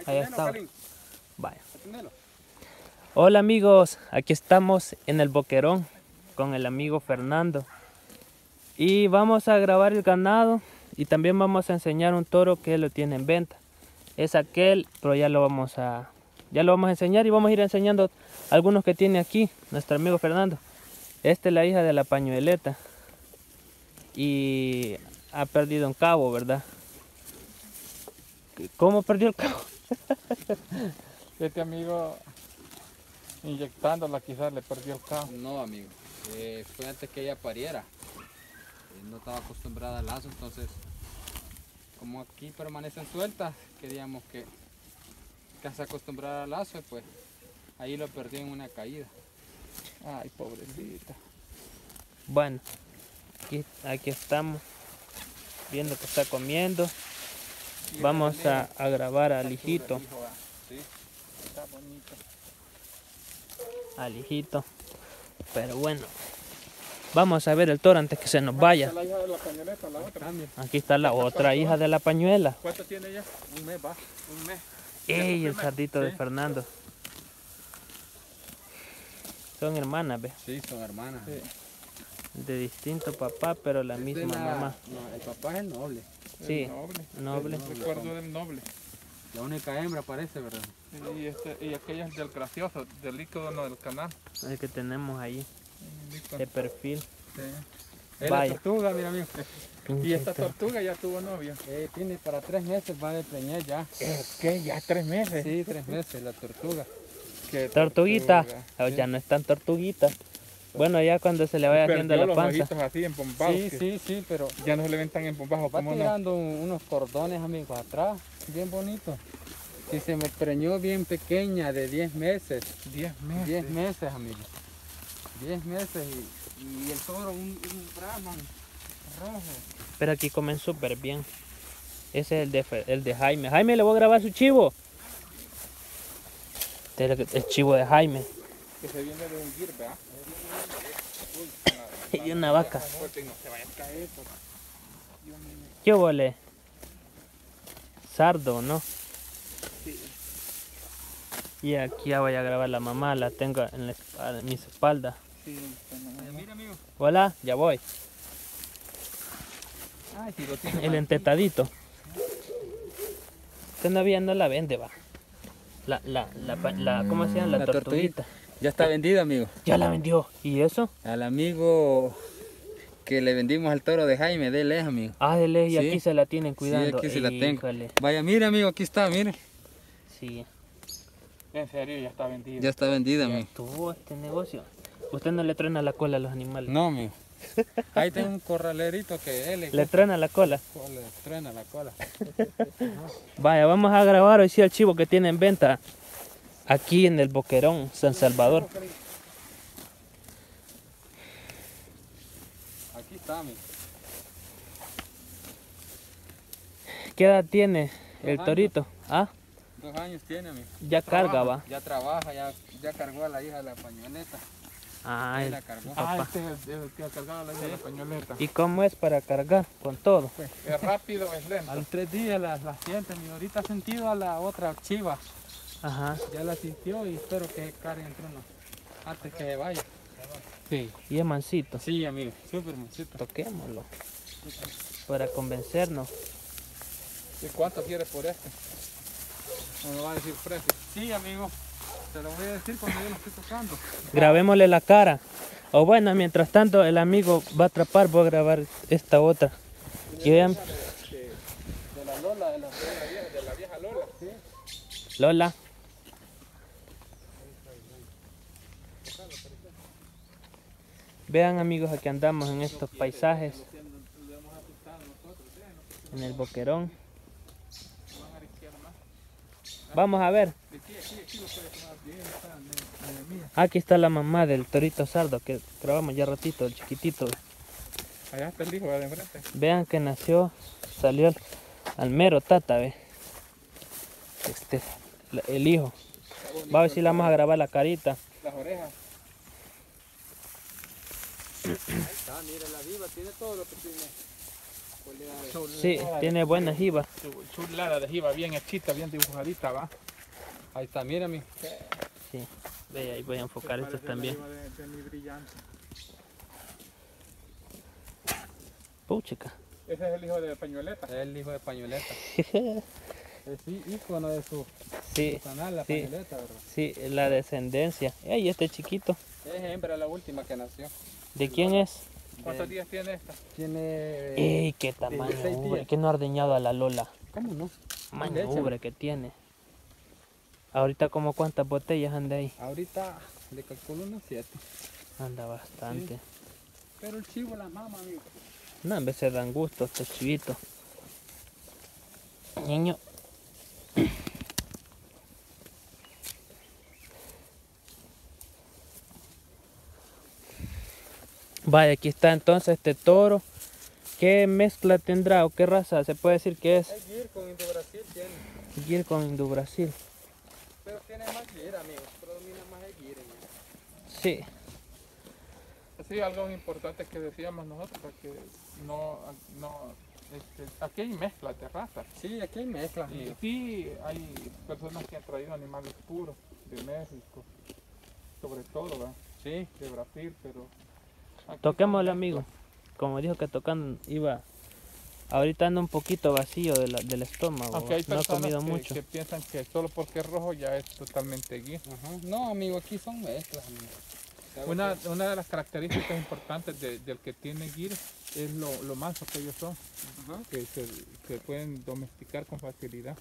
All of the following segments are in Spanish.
Ahí está. Vaya. Hola amigos, aquí estamos en el Boquerón con el amigo Fernando. Y vamos a grabar el ganado y también vamos a enseñar un toro que lo tiene en venta. Es aquel, pero ya lo vamos a enseñar y vamos a ir enseñando algunos que tiene aquí nuestro amigo Fernando. Esta es la hija de la pañueleta y ha perdido un cabo, ¿verdad? ¿Cómo perdió el cabo? Este amigo inyectándola quizás le perdió el cabo. No, amigo, fue antes que ella pariera. No estaba acostumbrada al lazo, entonces como aquí permanecen sueltas, queríamos que se acostumbrara al lazo y pues ahí lo perdí en una caída. Ay, pobrecita. Bueno, aquí estamos viendo que está comiendo. Vamos a grabar al hijito. Sí, Está bonito. Al hijito. Pero bueno, vamos a ver el toro antes que se nos vaya. La hija de la pañoleta, la otra. Aquí está la otra hija de la pañuela. ¿Cuánto tiene ella? Un mes, va. Un mes. ¡Ey! El sardito de Sí. Fernando. Son hermanas, ¿ves? sí, son hermanas. Sí. De distinto papá, pero la Es de misma mamá. No, el papá es el noble. Sí, El noble. noble. Recuerdo del noble. La única hembra parece, ¿verdad? Y aquella es del gracioso, del líquido, no del canal. El que tenemos ahí, El líquido. de perfil. Sí. Es Vaya. la tortuga, mira amigo. Y Pinche esta toro. tortuga ya tuvo novio. Tiene para 3 meses, va de preñar ya. ¿Qué? ¿Ya 3 meses? Sí, 3 meses la tortuga. ¿Qué Tortuguita. tortuga? Oh, ya no es tan tortuguita. Bueno, ya cuando se le vaya haciendo Perdió la los panza. ojitos así empombados. Sí, pero Ya no se le ven tan empombados. va ¿Cómo no? tirando unos cordones, amigos, atrás, bien bonitos. Y se me preñó bien pequeña, de 10 meses. 10 meses. 10 meses, amigos. 10 meses y el toro, un Brahman rojo. Pero aquí comen súper bien. Ese es el de Jaime. Jaime, le voy a grabar su chivo. Este es el chivo de Jaime. Que se viene de un guir, ¿verdad? Y una vaca. Fuerte y no se vaya a caer. Por... Dios mío. ¿Qué vole? Sardo, ¿no? Sí. Y aquí ya voy a grabar la mamá. La tengo en mis espaldas. Sí, Mira, amigo. Hola, ya voy. Ay, si lo tiene. El entetadito. Usted no la vende, va. ¿Cómo se llama? La tortuguita. Ya está vendida, amigo. Ya la vendió. ¿Y eso? Al amigo que le vendimos al toro de Jaime, de él es, amigo. Ah, de ley, y Sí. aquí se la tienen cuidando. Sí, aquí se la tengo. Híjole. Vaya, mire, amigo, aquí está, mire. Sí. En serio, ya está vendido. Ya está vendida, Ya amigo. estuvo este negocio. Usted no le truena la cola a los animales. No, amigo. Ahí tengo un corralerito que él Le truena la cola. le truena la cola. Vaya, vamos a grabar hoy sí el chivo que tiene en venta. Aquí en el Boquerón, San Salvador. Aquí está, amigo. ¿Qué edad tiene el años. torito? Ah, 2 años tiene, amigo. ya carga, va. Ya trabaja, ya cargó a la hija de la pañoleta. Ah, Ahí la cargó. Ah, papá. este es el que ha cargado la hija de la pañoleta. ¿Y cómo es para cargar con todo? Es rápido, es lento. A los 3 días la siente, amigo. Ahorita ha sentido a la otra chiva. Ajá. Ya la sintió y espero que cargue entre uno antes que se vaya. Sí. Y es mansito. Sí, amigo. Súper mansito. Toquémoslo. Para convencernos. ¿Y cuánto quieres por este? No me va a decir precio. Sí, amigo. Te lo voy a decir cuando yo lo estoy tocando. Grabémosle la cara. O bueno, mientras tanto el amigo va a atrapar, voy a grabar esta otra. Y vean, De la Lola, de la vieja Lola. Sí. Lola. Vean amigos, aquí andamos en estos paisajes. En el Boquerón. Vamos a ver. Aquí está la mamá del torito sardo que grabamos ya ratito, el chiquitito. Allá está el hijo de enfrente. Vean que nació, salió al mero tata, ve. El hijo. Va a ver si le vamos a grabar la carita. Las orejas. Ahí está, mira la viva, tiene todo lo que tiene. Sí, tiene buena jiba. Chulada de jiba, bien hechita, bien dibujadita, va. Ahí está, mira mi. Sí, ve ahí voy a enfocar estos también. De mi brillante. Puchica. Ese es el hijo de Pañueleta. Es el hijo de Pañueleta. Es ícono de su Sí, canal, la sí. Pañueleta, ¿verdad? sí, la descendencia. Ey, este chiquito, Es hembra, la última que nació. ¿de quién es? ¿Cuántos días tiene esta? Tiene. Ey, qué tamaño, 16 ubre, días. que no ha ordeñado a la Lola. ¿Cómo no? Maño, Leche. ubre que tiene. Ahorita como cuántas botellas anda ahí. Ahorita le calculo unas 7. Anda bastante. Pero el chivo la mama, amigo. No, en vez se dan gusto estos chivitos. Niño. Vaya, aquí está entonces este toro. ¿Qué mezcla tendrá o qué raza? Se puede decir que es El Gir con Indo Brasil tiene. Gir con Indo Brasil. Pero tiene más Gir, amigo. Predomina más el Gir. Sí, Sí, algo importante que decíamos nosotros, que aquí hay mezclas de razas. Sí, aquí hay mezcla. Y sí, hay personas que han traído animales puros de México, sobre todo, ¿verdad? Sí. De Brasil, pero... aquí toquémosle, son amigo. mezclas. Como dijo que tocando iba. Ahorita anda un poquito vacío del estómago. Aunque hay No ha personas comido que, mucho. que piensan que solo porque es rojo ya es totalmente guía. Ajá. No, amigo, aquí son mezclas, amigo. Una de las características importantes del que tiene guir es lo manso que ellos son, Ajá. que se pueden domesticar con facilidad.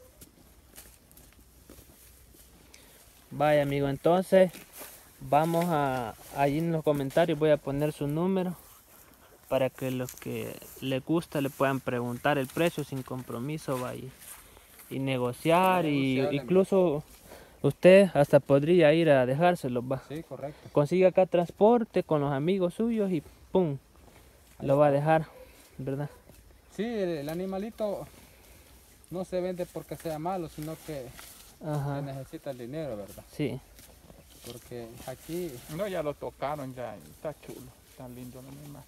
Vaya, amigo, entonces vamos a ahí en los comentarios voy a poner su número para que los que les gusta le puedan preguntar el precio sin compromiso, va y negociar, y Negociable, incluso usted hasta podría ir a dejárselo, va. Sí, correcto. Consigue acá transporte con los amigos suyos y pum, lo va a dejar, ¿verdad? Sí, el animalito no se vende porque sea malo, sino que se Ajá, necesita el dinero, ¿verdad? sí. Porque aquí No, ya lo tocaron, ya está chulo, está lindo el animal.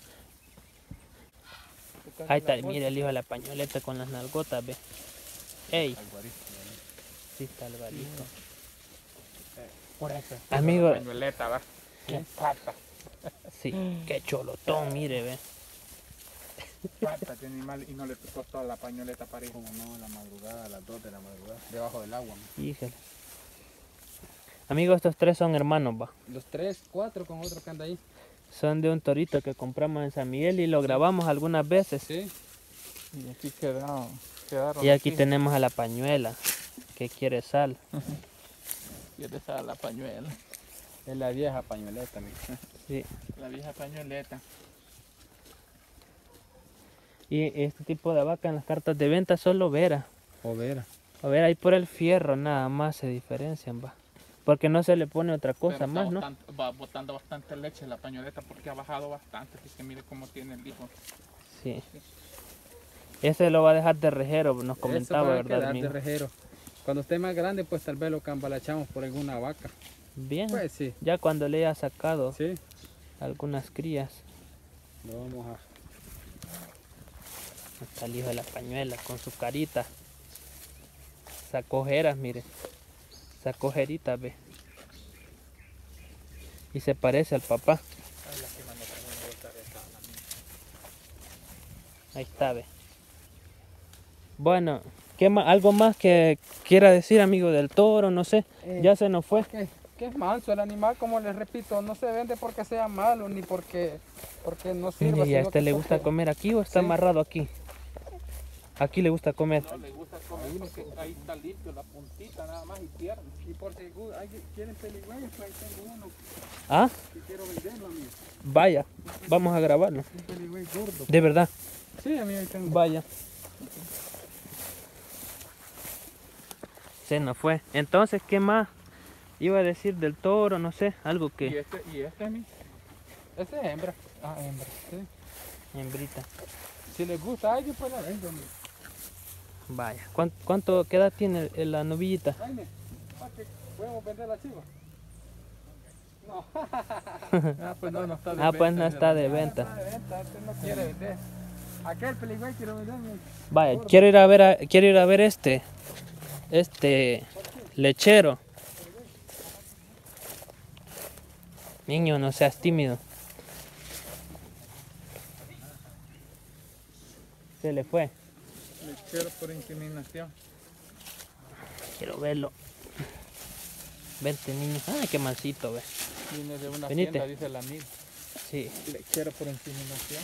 Ahí está, mira el hijo de la pañoleta con las nalgotas, ve. Ey, sí está el balito. Por eso. Amigo. Pañueleta, ¿va? ¿Qué? Falta, Sí, qué cholotón, mire, ve. falta de animal y no le tocó toda la pañoleta para ir. como no, a la madrugada, a las 2 de la madrugada, debajo del agua. Híjole. Amigos, estos tres son hermanos, va. Los 3, 4 con otro que anda ahí. Son de un torito que compramos en San Miguel y lo grabamos algunas veces. Sí. Y aquí quedaron Y aquí así. tenemos a la pañuela, que quiere sal. Y esta es la pañuela, Es la vieja pañoleta, amigo. Sí. la vieja pañoleta. Y este tipo de vaca en las cartas de venta solo Vera. O Vera. A ver, ahí por el fierro nada más se diferencian, va. Porque no se le pone otra cosa Pero más, ¿no? va botando bastante leche la pañoleta porque ha bajado bastante. Así que mire cómo tiene el hijo. Sí. Ese lo va a dejar de rejero, nos comentaba, Eso va a ¿verdad, quedar de amigo? rejero. Cuando esté más grande, pues tal vez lo cambalachamos por alguna vaca. Bien. Pues sí. Ya cuando le haya sacado Sí. algunas crías. Lo vamos a... Está el hijo de la pañuela con su carita. Sacojeras, mire. Sacojeritas, ve. Y se parece al papá. Ahí está, ve. Bueno, ¿qué más? ¿Algo más que quiera decir, amigo del toro? No sé. Ya se nos fue. Que es manso el animal, como les repito, no se vende porque sea malo ni porque no sirva. Mire, ¿y a sino este que le porque- gusta comer aquí o está Sí. amarrado aquí? Aquí le gusta comer. No le gusta comer porque ahí está limpio la puntita nada más y pierna. Y por si quieren peligüeños, pues ahí tengo uno Ah, que quiero venderlo, amigo. vaya. Vamos a grabarlo. Un peligüeño gordo. De verdad. Sí, amigo, ahí tengo. Vaya. Se nos fue. Entonces, ¿qué más iba a decir del toro? No sé, algo Y que... este mi. Ese es hembra. Ah, hembra. Sí. Hembrita. Si les gusta a alguien, pues la vendo, amigo. Vaya. ¿Qué edad tiene la novillita? Jaime, ¿para qué podemos vender la chiva? No. Ah, pues no está de Ah, pues no venta, está de ¿verdad? venta. Está de venta, este no quiere vender. Aquel peligüey quiero ver. Vaya, quiero ir a ver este lechero. Niño, no seas tímido. Se le fue. Lechero por inseminación. Quiero verlo. Vente, niño. Ay, qué mansito, ve. Viene de una Venite. tienda, dice el amigo. Sí. Lechero por inseminación.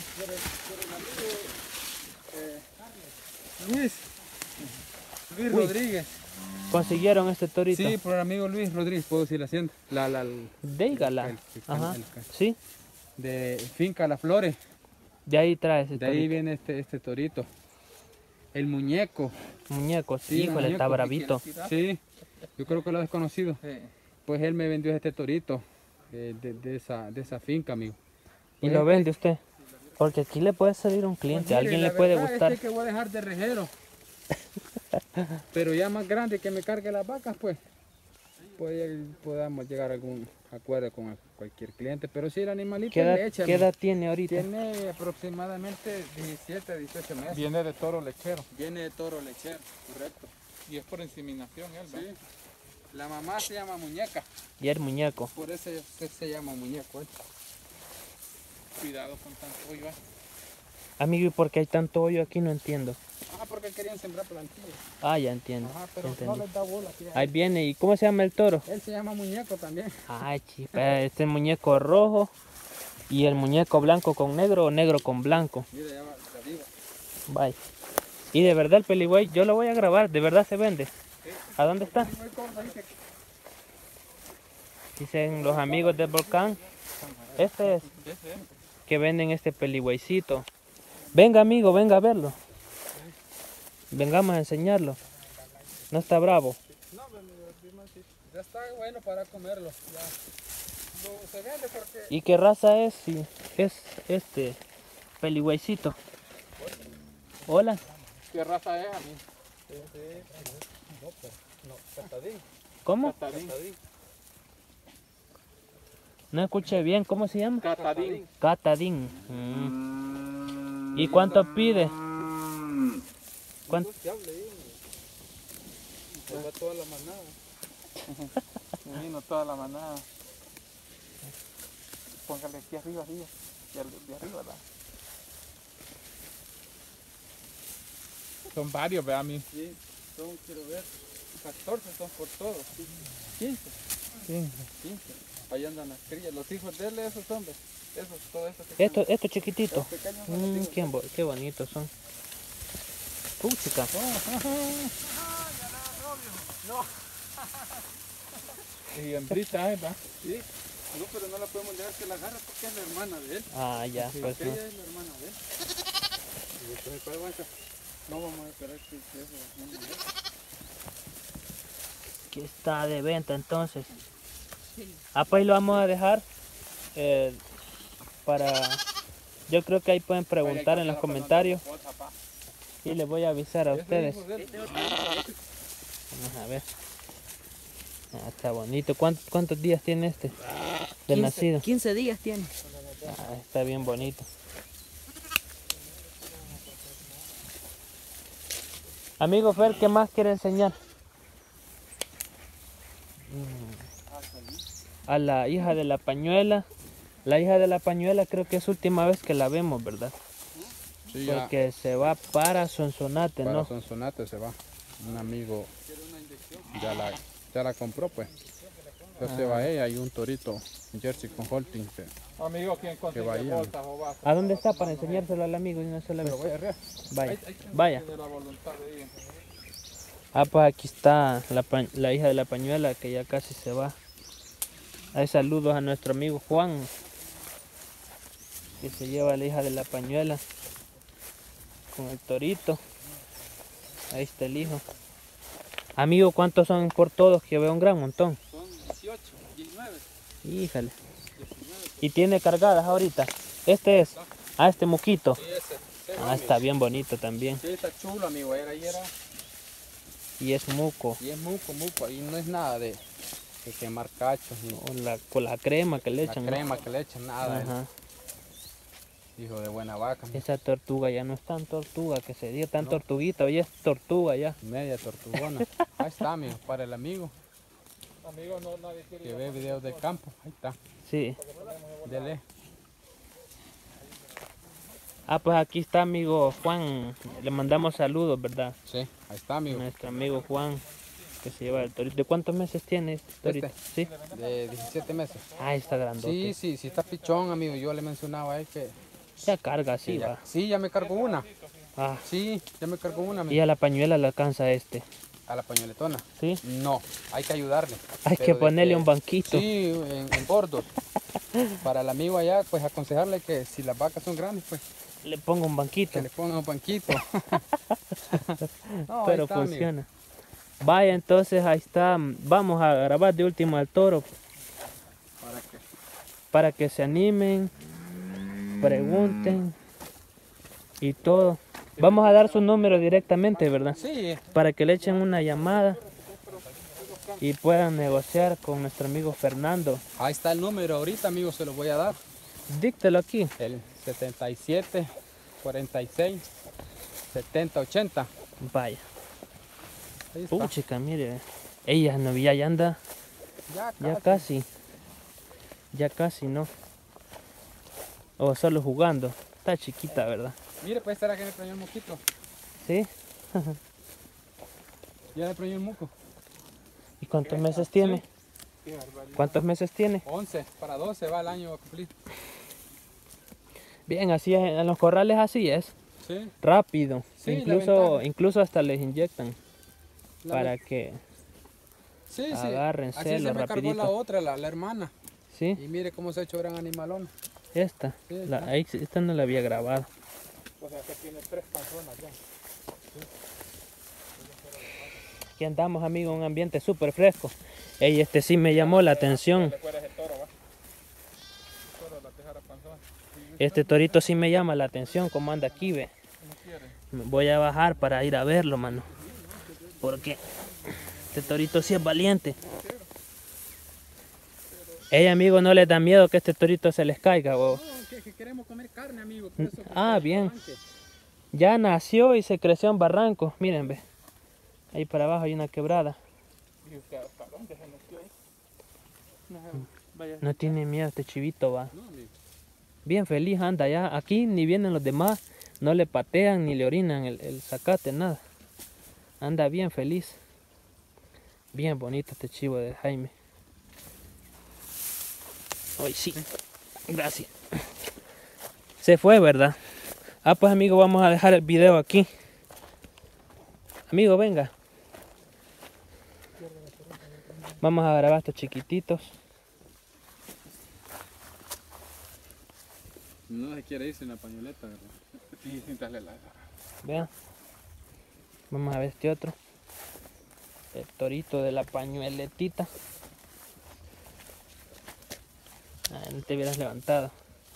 Luis Uy. Rodríguez. ¿Consiguieron este torito? Sí, por el amigo Luis Rodríguez, puedo decir la hacienda. Dígala. Ajá. Sí. De Finca Las Flores. De ahí trae ese De ahí torito. viene este torito. El muñeco. Muñeco, Sí, híjole, muñeco está que bravito. Sí, yo creo que lo has desconocido. Pues él me vendió este torito de esa finca, amigo. ¿Y Pues lo vende usted? Porque aquí le puede salir un cliente, a alguien le puede gustar. Es que voy a dejar de rejero. Pero ya más grande que me cargue las vacas, pues podamos llegar a algún acuerdo con cualquier cliente. Pero si el animalito ¿Qué es leche, edad amigo. tiene ahorita? Tiene aproximadamente 17 a 18 meses. Viene de toro lechero. Viene de toro lechero, correcto. Y es por inseminación él, ¿no? Sí. La mamá se llama Muñeca, Y el muñeco. por eso se llama Muñeco. Cuidado con tanto hoyo. Amigo, ¿y por qué hay tanto hoyo aquí? No entiendo. Porque querían sembrar plantillas. Ah, ya entiendo. Ajá, ya pero entendí. no les da bola. Aquí. Ahí viene. ¿Y cómo se llama el toro? Él se llama Muñeco también. Ay, chipa, este muñeco rojo y el muñeco blanco con negro o negro con blanco. Mira, ya va de arriba. Bye. Y de verdad el peligüey, yo lo voy a grabar, de verdad se vende. ¿A dónde está? Dicen los amigos del volcán. Este es que venden este peligüeycito. Venga, amigo, venga a verlo. Vengamos a enseñarlo. No está bravo. No, ya está bueno para comerlo. Ya. Se vende porque... ¿Y qué raza es? Sí, es este peligüeycito. Hola. ¿Qué raza es, amigo? Catadín. ¿Cómo? Catadín. No escuché bien. ¿Cómo se llama? Catadín. Catadín. ¿Y cuánto pide? ¿Cuánto? Va toda la manada. Vino toda la manada. Póngale aquí arriba, de arriba, ¿verdad? Son varios, vea, a mí. Sí, quiero ver, 14 son por todos. 15. 15. Ahí andan las crías. Los hijos de él, esos hombres. Esos, todos estos. Esto chiquitito. Los pequeños son los hijos. Qué bonitos son. Chica. Y hembrita, ¿verdad? Sí. No, pero no la podemos dejar que la agarre porque es la hermana de él. Ah, ya, Sí, pues no. Ella es la hermana de él. Y después, ¿cuál banca? No vamos a esperar que eso no me deje. Aquí está de venta entonces. Ah, pues lo vamos a dejar para... Yo creo que ahí pueden preguntar en los comentarios y les voy a avisar a ustedes. Vamos a ver. Ah, está bonito. ¿Cuántos días tiene este de nacido? 15 días tiene. Ah, está bien bonito. Amigo Fer, ¿qué más quiere enseñar? A la hija de la pañuela. La hija de la pañuela creo que es última vez que la vemos, ¿verdad? Sí, Porque se va para Sonsonate, para ¿no? Sonsonate se va. Un amigo ya la compró, pues. Entonces va ella y un torito Jersey con Holting. Amigo, ¿quién consigue vaya. bolsas o vasos? ¿A dónde está para enseñárselo al amigo y no se la ve? Pero voy a arrear. Vaya, vaya. Tiene la voluntad de ir. Ah, pues aquí está la hija de la pañuela que ya casi se va. Hay saludos a nuestro amigo Juan, que se lleva a la hija de la pañuela con el torito. Ahí está el hijo. Amigo, ¿cuántos son por todos? Que veo un gran montón. Son 18, 19. Híjale. Y tiene cargadas ahorita. Este es. Ah, este muquito. Sí, ese. Ah, está bien bonito también. Sí, está chulo, amigo. Ahí era. Y es muco. Y es muco. Y no es nada de quemar cachos. Ni Con la crema que le la echan. ¿no? crema que le echan, nada. Ajá. Hijo de buena vaca. Esa tortuga ya no es tan tortuga que se dio, tan No. tortuguita, hoy es tortuga ya. Media tortugona. Ahí está, amigo, para el amigo Amigo, no, nadie quiere que ir a ve videos del campo. Ahí está. Sí. Dele. Ah, pues aquí está amigo Juan, le mandamos saludos, ¿verdad? Sí, ahí está, amigo. Nuestro amigo Juan, que se lleva el torito. ¿De cuántos meses tiene este torito? Sí. De 17 meses. Ah, está grandote. Sí, está pichón, amigo. Yo le mencionaba a él que... Ya carga así, ya- va. Sí, ya me cargó una. Ah, Sí, ya me cargó una, y amigo. a la pañuela le alcanza este. A la pañoletona. Sí. No, hay que ayudarle. Hay Pero que de ponerle un banquito. Sí, en gordos. Para el amigo allá, pues aconsejarle que si las vacas son grandes, pues Le pongo un banquito. que le ponga un banquito. No, ahí Pero está, funciona. Vaya, entonces ahí está. Vamos a grabar de último al toro amigo. ¿Para qué? para que se animen, pregunten y todo. Vamos a dar su número directamente, ¿verdad? Sí, Para que le echen una llamada y puedan negociar con nuestro amigo Fernando. ahí está el número ahorita, amigo, se lo voy a dar. Díctelo aquí. El 77 46 70 80. Vaya. Ahí está. Puchica, mire. Ella novia ya anda. Ya casi. Ya casi, ¿no? O solo jugando. Está chiquita, ¿verdad? Mire, pues será que me preñó el moquito. ¿Sí? Ya le preñó el moco. ¿Y cuántos meses tiene? ¿Cuántos meses tiene? 11 para 12 va el año a cumplir. Bien, así es. En los corrales así es. Sí. Rápido. Sí, la incluso, ventaja. incluso hasta les inyectan. La Para que... Sí, sí. Agárrense Así se lo me cargó rapidito. la otra, la hermana. ¿Sí? Y mire cómo se ha hecho gran animalón. Esta. Sí, Ahí, esta no la había grabado. O sea, que tiene 3 panzonas ya. Aquí andamos, amigos, en un ambiente súper fresco. Ey, este sí me llamó la atención. ¿Recuerdas el toro, va? El toro, la tejara panzona. Este torito sí me llama la atención, como anda aquí, ve. No quiere. Me voy a bajar para ir a verlo, mano. Porque este torito sí es valiente. Ey, amigo, no les da miedo que este torito se les caiga, o... No, que queremos comer carne, amigo. Ah, bien. Ya nació y se creció en barranco. Miren, ve. Ahí para abajo hay una quebrada. ¿Y usted hasta dónde se metió ahí? No, vaya. No tiene miedo este chivito, va. No, amigo. Bien feliz anda ya. Aquí ni vienen los demás. No le patean ni le orinan el zacate, nada. Anda bien feliz. Bien bonito este chivo de Jaime. Hoy sí. Gracias. Se fue, ¿verdad? Ah, pues amigo, vamos a dejar el video aquí. Amigo, venga. Vamos a grabar estos chiquititos. No se quiere irse en la pañoleta, ¿verdad? Sí, sin darle la... Vean. Vamos a ver este otro. El torito de la pañueletita. Ah, no te hubieras levantado.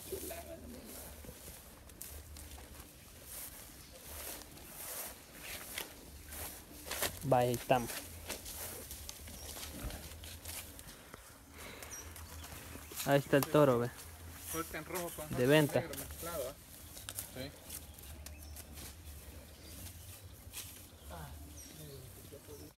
Vaya, ahí estamos. Ahí está el toro, ve. Corte en rojo con De venta. negro mezclado, ¿ah? Sí.